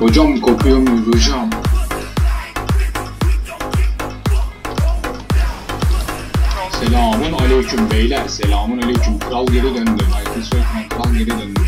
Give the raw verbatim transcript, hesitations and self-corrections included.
Hocam kopuyor muyuz hocam? Selamun aleyküm beyler. Selamun aleyküm. Kral geri döndü. Michael Soykan kral geri döndü.